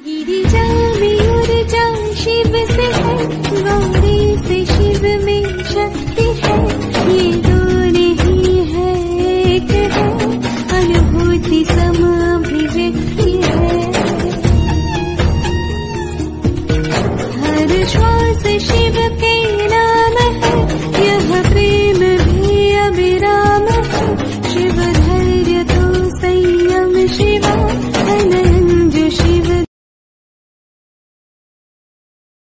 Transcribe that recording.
गिरिजा में ऊर्जा शिव से है, गौरी से शिव में शक्ति है। ये दो नहीं है, एक है, अनुभूति समाभिव्यक्ति है। हर श्वास शिव के नाम है,